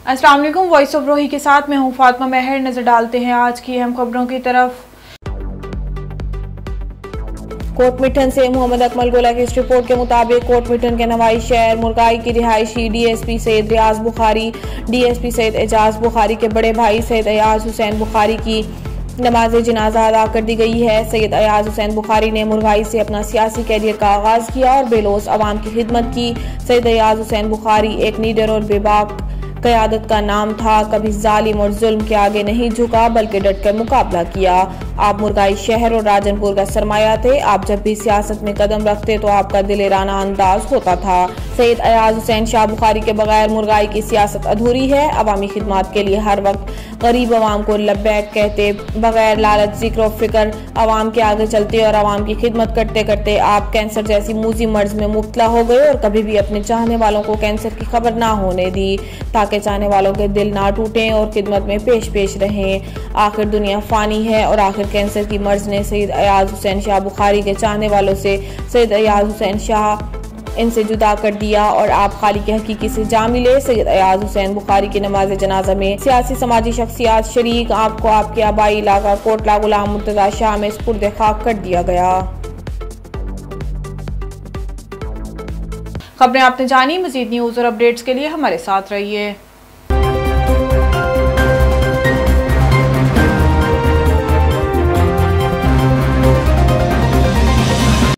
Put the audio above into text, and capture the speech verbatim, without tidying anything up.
अस्सलाम वालेकुम, voice of रोही के साथ मैं हूँ फातिमा महर। नजर डालते हैं आज की अहम खबरों की तरफ। कोटमिठन से मोहम्मद अकमल गोला की इस रिपोर्ट के मुताबिक कोटमिठन के नवाई शहर मुरगाई की रिहायशी डीएसपी सैयद रियाज बुखारी, डीएसपी सैयद एजाज बुखारी के बड़े भाई सैयद अयाज हुसैन बुखारी की नमाज जनाजा अदा कर दी गई है। सैयद अयाज हुसैन बुखारी ने मुरगाई से अपना सियासी कैरियर का आगाज किया और बेलोस अवाम की खिदमत की। सैयद अयाज हुसैन बुखारी एक नीडर और बेबाक क़यादत का नाम था। कभी जालिम और जुल्म के आगे नहीं झुका बल्कि डट कर मुकाबला किया। आप मुरगाई शहर और राजनपुर का सरमाया थे। आप जब भी सियासत में कदम रखते तो आपका दिलेराना अंदाज होता था। सैयद अयाज हुसैन शाह बुखारी के बगैर मुरगाई की सियासत अधूरी है। अवामी खिदमत के लिए हर वक्त गरीब अवाम को लब्बैक कहते, बगैर लालच जिक्र और फिक्र अवाम के आगे चलते और अवाम की खिदमत करते करते आप कैंसर जैसी मूजी मर्ज में मुब्तला हो गए और कभी भी अपने चाहने वालों को कैंसर की खबर ना होने दी, ताकि चाहने वालों के दिल ना टूटें और खिदमत में पेश पेश रहें। आखिर दुनिया फानी है और आखिर कैंसर की मर्ज ने सैयद अयाज हुसैन शाह बुखारी के चाहने वालों से सैयद अयाज हुसैन शाह इनसे जुदा कर दिया और आप खाली के हकीकी से जा मिले। सैयद अयाज हुसैन बुखारी की नमाज जनाजा में सियासी समाजी शख्सियात शरीक आपको आपके आबाई इलाका कोटला गुलाम मुर्तजा शाह में सुपुर्द खाक कर दिया गया। खबरें आपने जानी। मजीद न्यूज़ और अपडेट्स के लिए हमारे साथ रहिए।